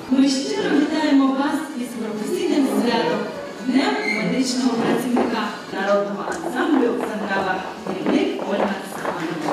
Ми щиро вітаємо вас із професійним святом Днем медичного працівника народного ансамблю «Оксандрава», керівник Ольга Саманова.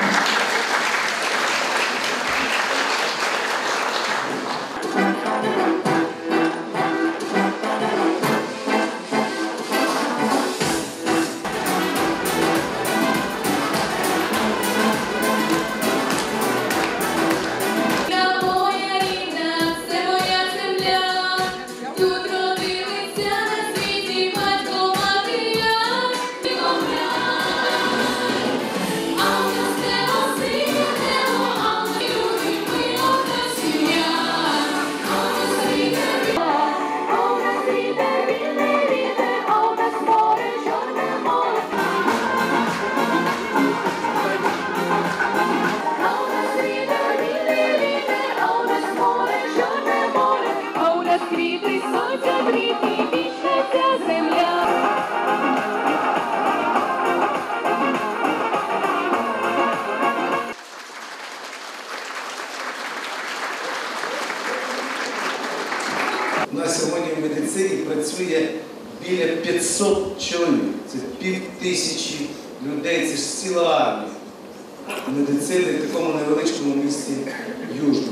У нас сьогодні в медицині працює біля 500 чоловік. Це 5000 людей, це ж ціла армія медицини в такому невеличкому місті Южному.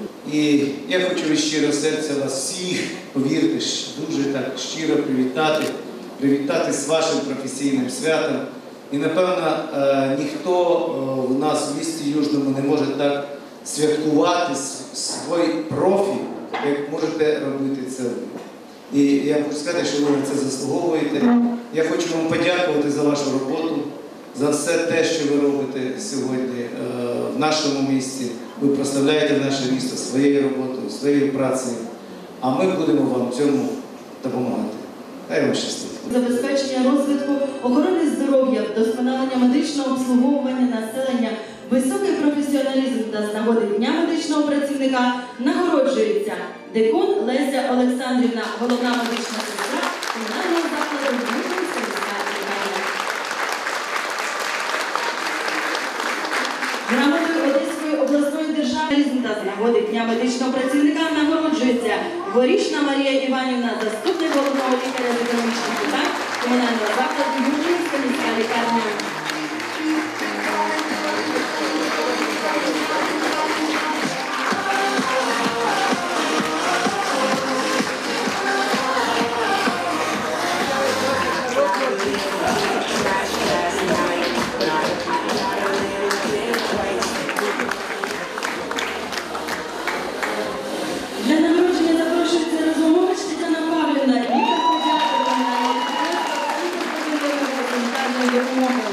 І я хочу від щирого серця вас всіх, повірте, дуже так щиро привітати з вашим професійним святом. І, напевно, ніхто в нас в місті Южному не може так святкувати свій профіль, як можете робити це ви. І я хочу сказати, що ви на це заслуговуєте. Я хочу вам подякувати за вашу роботу, за все те, що ви робите сьогодні в нашому місті. Ви прославляєте наше місто своєю роботою, своєю працею, а ми будемо вам в цьому допомагати. Хай вам щастить. Забезпечення розвитку охорони здоров'я, вдосконалення медичного обслуговування населення, високий професіоналізм та з нагоди Дня медичного працівника нагороджується Декун Леся Олександрівна, головна медична сестра комунального закладу Южненська міська лікарня. Грамотою Одеської обласної держави та з нагоди Дня медичного працівника нагороджується Горішна Марія Іванівна, заступник головного лікаря з економічних питань комунального закладу Южненська міська лікарня. Для нагородження запрошується Розумович Тетяна Павлівна, лікар педіатр комунального гуманітарної допомоги.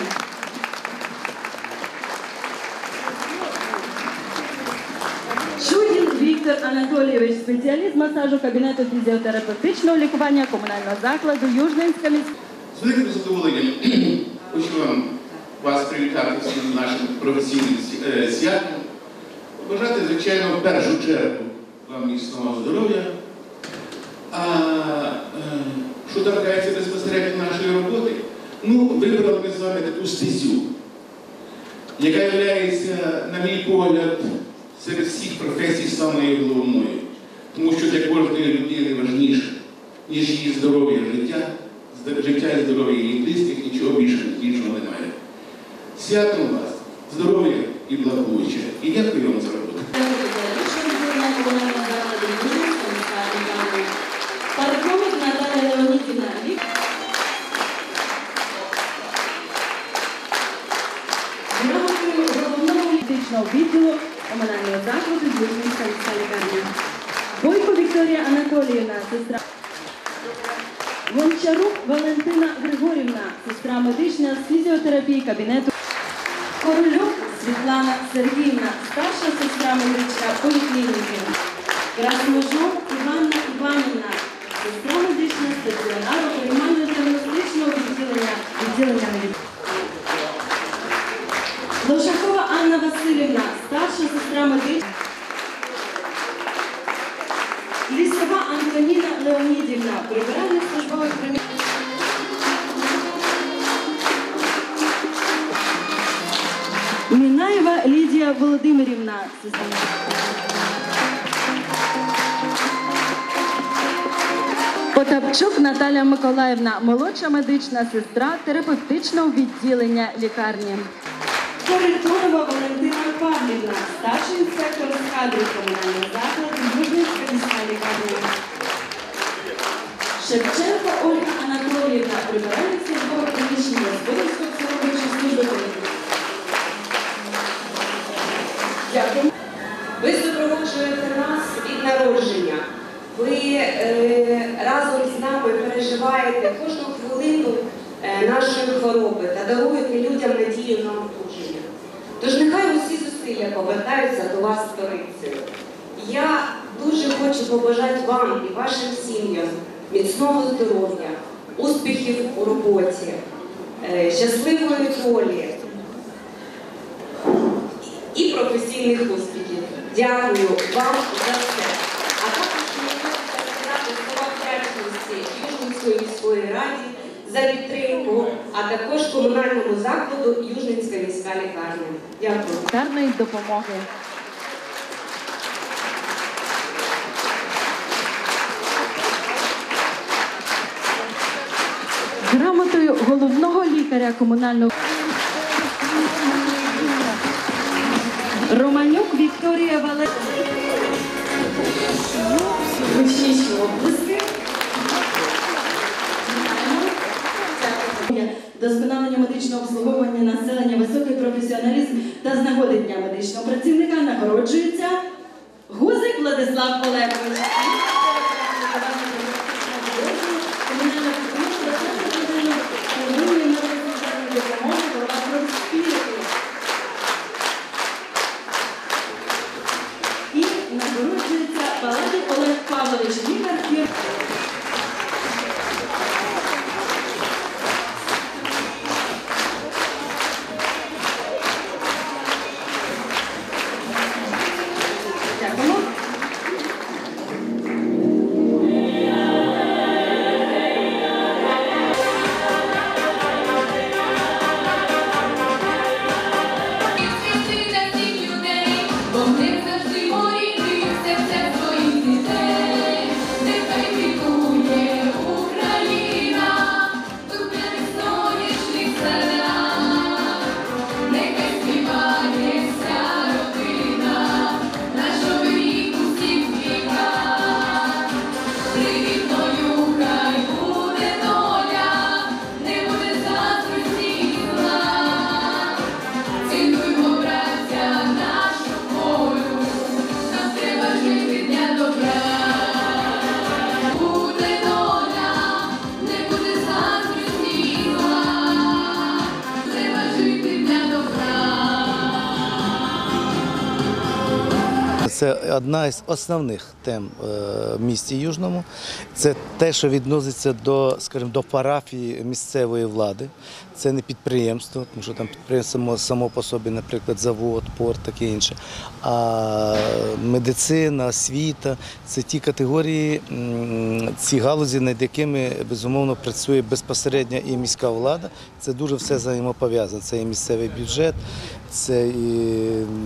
Шуйгін Віктор Анатолійович, спеціаліст масажу кабінету фізіотерапевтичного лікування комунального закладу Южненська міська. З великим задоволенням хочу вас привітати всім нашим професійним святом. Побажати, звичайно, в першу чергу вам міцного здоров'я. А що торкається безпосередньо нашої роботи, вибрали ми з вами таку стезю, яка є, на мій погляд, серед всіх професій самою головною. Тому що для кожної людини важніше, ніж її здоров'я, життя і здоров'я її близьких, нічого більшого немає. Святом вас, здоров'я і благополуччя. І дякую вам за роботу. Парковик Наталія Леонідівна. Грамотою головного медичного відділу комунального закладу Южненська міська лікарня. Бойко Вікторія Анатоліївна, сестра. Гончарук Валентина Григорівна, сестра медична з фізіотерапії кабінету. Корольок Світлана Сергіївна, старша сестра медична поліклініки. Красможов Іванна Іванівна, сестра медична стаціонару приймально-діагностичного відділення медицини. Лошакова Анна Васильівна, старша сестра медична. Лісова Антоніна Леонідівна, прибиральник службових приміщень. Мінаєва Лідія Володимирівна. Потапчук Наталя Миколаївна, молодша медична сестра терапевтичного відділення лікарні. Коритонова Валентина Павлівна, старший інспектор з кадрів комунального закладу Южницька міська лікарня. Шевченко Ольга Анатоліївна, прибиральник службового приміщення Господарської обслуговуючої служби. Дякую. Ви супроводжуєте нас від народження. Ви разом з нами переживаєте кожну хвилину нашої хвороби та даруєте людям надію на одужання. Тож нехай усі зусилля повертаються до вас сторицею. Я дуже хочу побажати вам і вашим сім'ям міцного здоров'я, успіхів у роботі, щасливої долі і професійних успіхів. Дякую вам за все. А також хочу сказати слова вдячності Южницької міської раді за підтримку, а також комунальному закладу Южницька міська лікарня. Дякую. Гуманітарної допомоги. Грамотою головного лікаря комунального Романюк Вікторія Валеріївна. Гучніші оплески. Досконалення медичного обслуговування населення, високий професіоналізм та з нагоди Дня медичного працівника нагороджується Гузик Владислав Олегович. І нагороджується Паладий Олег Павлович, лікар. Дякуємо. Це одна із основних тем в місті Южному. Це те, що відноситься до, скажімо, до парафії місцевої влади. Це не підприємство, тому що там підприємство само по собі, наприклад, завод, порт, таке інше. А медицина, освіта – це ті категорії, ці галузі, над якими, безумовно, працює безпосередньо і міська влада. Це дуже все взаємопов'язано. Це і місцевий бюджет, це і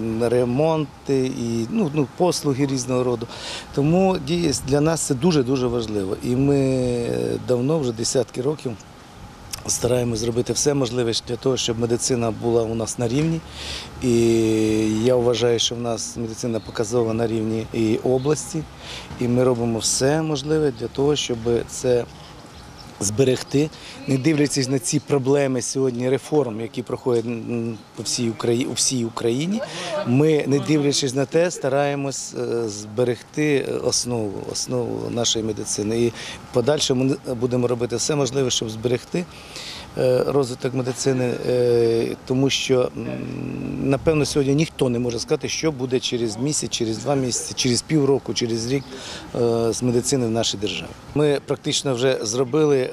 ремонти, і послуги різного роду. Тому для нас це дуже-дуже важливо. І ми давно, вже десятки років, стараємося зробити все можливе для того, щоб медицина була у нас на рівні. І я вважаю, що в нас медицина показова на рівні і області. І ми робимо все можливе для того, щоб це зберегти, не дивлячись на ці проблеми сьогодні реформ, які проходять по всій Україні, ми, не дивлячись на те, стараємось зберегти основу нашої медицини. І подальше ми будемо робити все можливе, щоб зберегти розвиток медицини, тому що, напевно, сьогодні ніхто не може сказати, що буде через місяць, через 2 місяці, через півроку, через рік з медицини в нашій державі. Ми практично вже зробили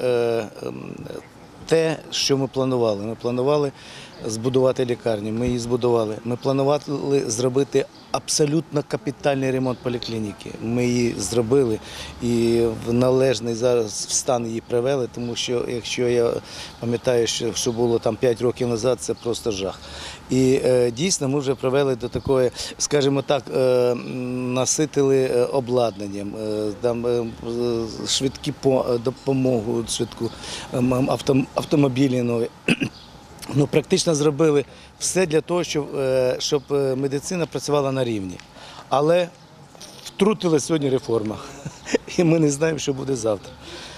те, що ми планували. Ми планували збудувати лікарню, ми її збудували. Ми планували зробити абсолютно капітальний ремонт поліклініки. Ми її зробили і в належний зараз стан її привели, тому що, якщо я пам'ятаю, що було там 5 років назад, це просто жах. І дійсно ми вже привели до такої, скажімо так, наситили обладнанням, там швидкі допомогу, швидку, автомобілі нові. Ну, практично зробили все для того, щоб медицина працювала на рівні. Але втрутила сьогодні реформа, і ми не знаємо, що буде завтра.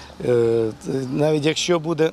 Навіть якщо буде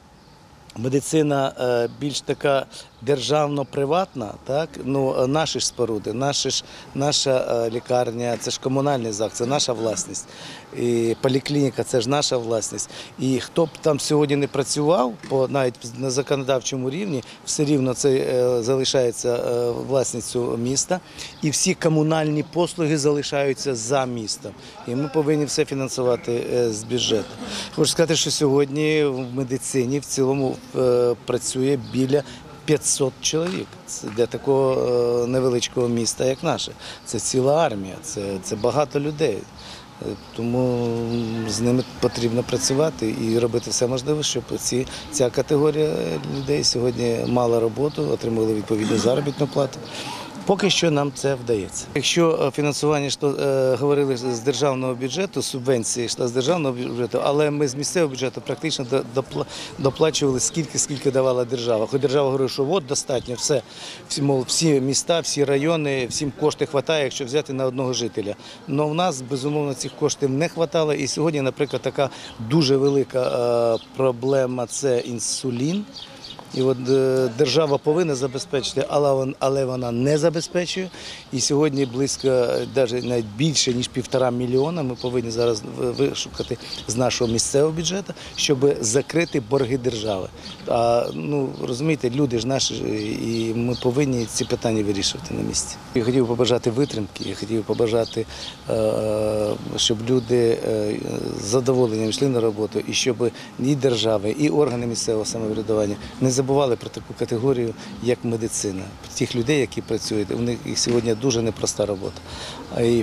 медицина більш така державно-приватна, так, ну, наші ж споруди, наша лікарня, це ж комунальний заклад, це наша власність. І поліклініка – це ж наша власність. І хто б там сьогодні не працював, навіть на законодавчому рівні, все рівно це залишається власністю міста. І всі комунальні послуги залишаються за містом. І ми повинні все фінансувати з бюджету. Хочу сказати, що сьогодні в медицині в цілому працює біля 500 чоловік. Це для такого невеличкого міста, як наше. Це ціла армія, це багато людей. Тому з ними потрібно працювати і робити все можливе, щоб ця категорія людей сьогодні мала роботу, отримували відповідну заробітну плату. Поки що нам це вдається. Якщо фінансування йшло, говорили з державного бюджету, субвенції йшла з державного бюджету, але ми з місцевого бюджету практично доплачували скільки давала держава. Хоч держава говорила, що от достатньо, все, всі міста, всі райони, всім коштів вистачає, якщо взяти на одного жителя. Але в нас, безумовно, цих коштів не вистачало. І сьогодні, наприклад, така дуже велика проблема – це інсулін. І от держава повинна забезпечити, але вона не забезпечує. І сьогодні близько, навіть більше, ніж 1,5 мільйона ми повинні зараз вишукати з нашого місцевого бюджету, щоб закрити борги держави. Ну, розумієте, люди ж наші, і ми повинні ці питання вирішувати на місці. Я хотів побажати витримки, я хотів побажати, щоб люди з задоволенням йшли на роботу, і щоб і держави, і органи місцевого самоврядування не забували про таку категорію, як медицина. Тих людей, які працюють, у них сьогодні дуже непроста робота. І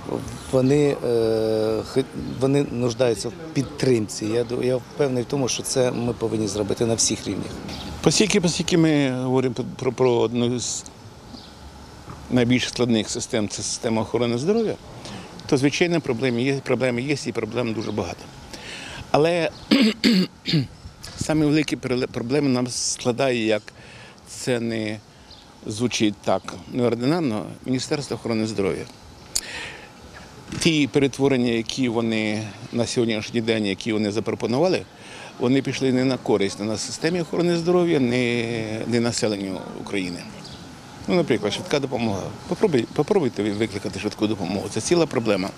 вони нуждаються в підтримці. Я впевнений в тому, що це ми повинні зробити на всіх рівнях. Оскільки ми говоримо про одну з найбільш складних систем – це система охорони здоров'я, то, звичайно, проблеми є і проблем дуже багато. Але самі великі проблеми нам складає, як це не звучить так неординарно, Міністерство охорони здоров'я. Ті перетворення, які вони на сьогоднішній день, які вони запропонували, вони пішли не на користь на системі охорони здоров'я, не населенню України. Ну, наприклад, швидка допомога. Попробуйте викликати швидку допомогу. Це ціла проблема.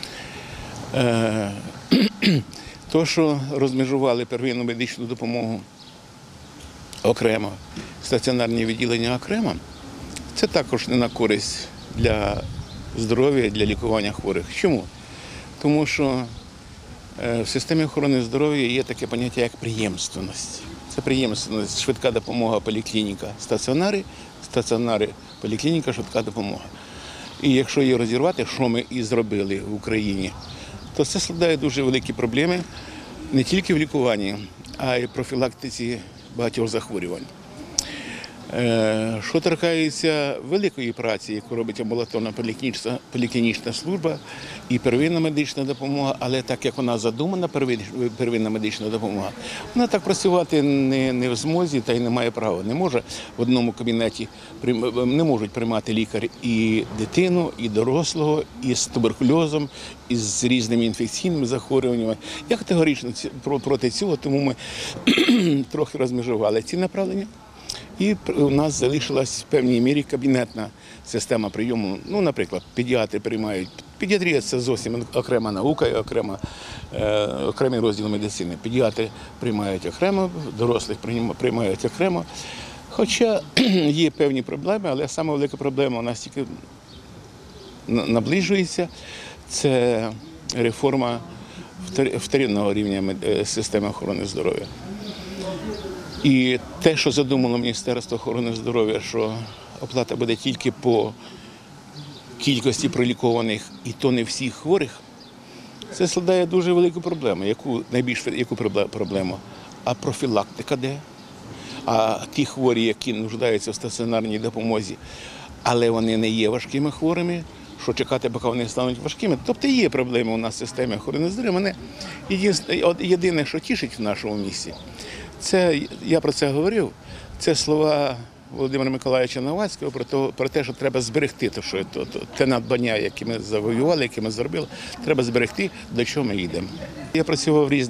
То, що розмежували первинну медичну допомогу окремо, стаціонарні відділення окремо, це також не на користь для здоров'я, для лікування хворих. Чому? Тому що в системі охорони здоров'я є таке поняття, як преємственність. Це преємственність, швидка допомога, поліклініка, стаціонари, поліклініка, швидка допомога. І якщо її розірвати, що ми і зробили в Україні, то це складає дуже великі проблеми не тільки в лікуванні, а й в профілактиці багатьох захворювань. Що торкається великої праці, яку робить амбулаторна поліклінічна служба і первинна медична допомога, але так як вона задумана, первинна медична допомога, вона так працювати не в змозі та й не має права. Не може в одному кабінеті, не можуть приймати лікар і дитину, і дорослого, і з туберкульозом, і з різними інфекційними захворюваннями. Я категорично проти цього, тому ми трохи розмежували ці направлення. І у нас залишилась в певній мірі кабінетна система прийому. Ну, наприклад, педіатри приймають. Педіатрія – це зовсім окрема наука і окремий розділ медицини. Педіатри приймають окремо, дорослих приймають окремо. Хоча є певні проблеми, але саме велика проблема у нас тільки наближується – це реформа вторинного рівня системи охорони здоров'я. І те, що задумало Міністерство охорони здоров'я, що оплата буде тільки по кількості пролікованих, і то не всіх хворих, це складає дуже велику проблему. Яку проблему? А профілактика де? А ті хворі, які нуждаються в стаціонарній допомозі, але вони не є важкими хворими, що чекати, поки вони стануть важкими. Тобто є проблеми у нас в системі охорони здоров'я. Мене єдине, що тішить в нашому місті, це, я про це говорив, це слова Володимира Миколайовича Новацького про те, що треба зберегти те надбання, яке ми завоювали, яке ми зробили, треба зберегти, до чого ми йдемо. Я працював в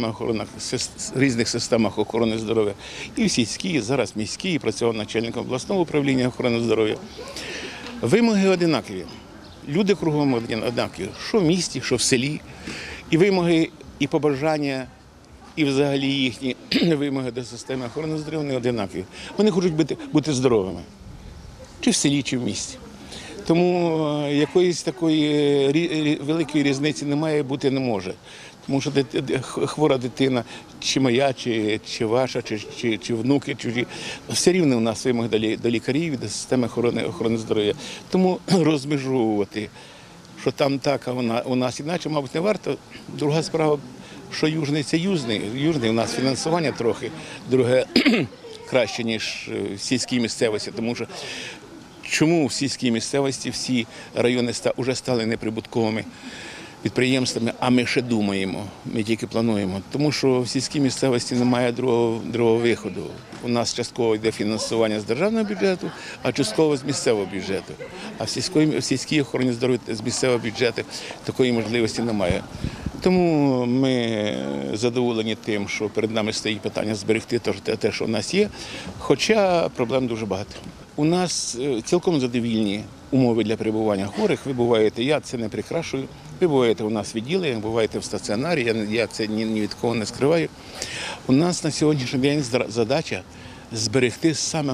різних системах охорони здоров'я, і в сільській, і зараз міській, і працював начальником обласного управління охорони здоров'я. Вимоги однакові, люди кругом однакові, що в місті, що в селі, і вимоги, і побажання, і взагалі їхні вимоги до системи охорони здоров'я не однакові. Вони хочуть бути здоровими, чи в селі, чи в місті. Тому якоїсь такої великої різниці немає, бути не може. Тому що хвора дитина, чи моя, чи ваша, чи внуки, чужі, все рівно у нас вимоги до лікарів і до системи охорони здоров'я. Тому розмежовувати, що там так, а у нас іначе, мабуть, не варто. Друга справа, що южний – це южний. Южний у нас фінансування трохи, друге краще, ніж в сільській місцевості. Тому що чому в сільській місцевості всі райони вже стали неприбутковими підприємствами, а ми ще думаємо, ми тільки плануємо. Тому що в сільській місцевості немає другого виходу. У нас частково йде фінансування з державного бюджету, а частково з місцевого бюджету. А в сільській охороні здоров'я з місцевого бюджету такої можливості немає. Тому ми задоволені тим, що перед нами стоїть питання зберегти те, що в нас є, хоча проблем дуже багато. У нас цілком задовільні умови для перебування хворих. Ви буваєте, я це не прикрашую, ви буваєте у нас в відділенні, буваєте в стаціонарі, я це ні від кого не скриваю. У нас на сьогоднішній день задача зберегти саме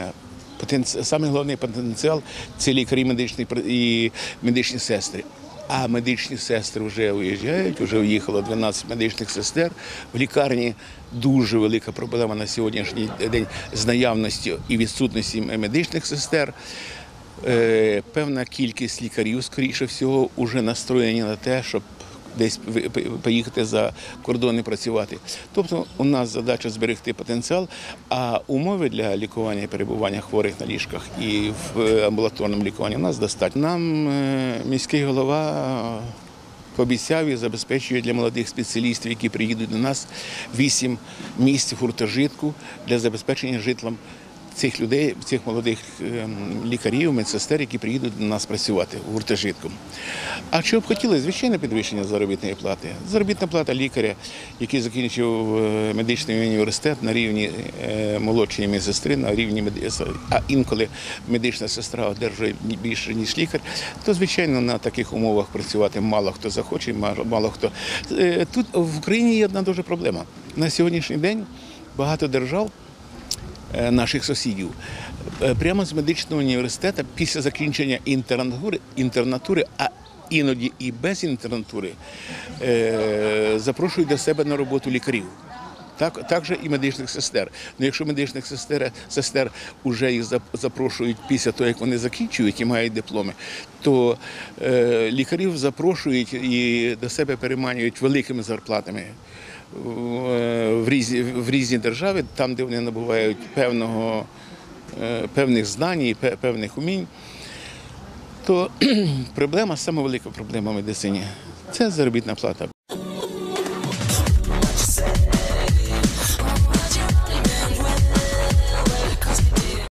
головний потенціал – це лікарі і медичні сестри. А медичні сестри вже виїжджають, вже виїхало 12 медичних сестер. В лікарні дуже велика проблема на сьогоднішній день з наявністю і відсутністю медичних сестер. Певна кількість лікарів, скоріше всього, вже настроєні на те, щоб десь поїхати за кордон і працювати. Тобто у нас задача зберегти потенціал, а умови для лікування і перебування хворих на ліжках і в амбулаторному лікуванні у нас достатньо. Нам міський голова пообіцяв і забезпечує для молодих спеціалістів, які приїдуть до нас, 8 місць в гуртожитку для забезпечення житлом цих людей, цих молодих лікарів, медсестер, які приїдуть до нас працювати в гуртожитку. А що б хотіли? Звичайно, підвищення заробітної плати. Заробітна плата лікаря, який закінчив медичний університет на рівні молодшої медсестри, на рівні, а інколи медична сестра одержує більше, ніж лікар, то, звичайно, на таких умовах працювати мало хто захоче, мало хто. Тут в Україні є одна дуже проблема. На сьогоднішній день багато держав, наших сусідів, прямо з медичного університету після закінчення інтернатури, а іноді і без інтернатури, запрошують до себе на роботу лікарів. Також і медичних сестер. Ну, якщо медичних сестер вже їх запрошують після того, як вони закінчують і мають дипломи, то лікарів запрошують і до себе переманюють великими зарплатами в різні держави, там, де вони набувають певних знань і певних умінь, то проблема, саме велика проблема в медицині – це заробітна плата.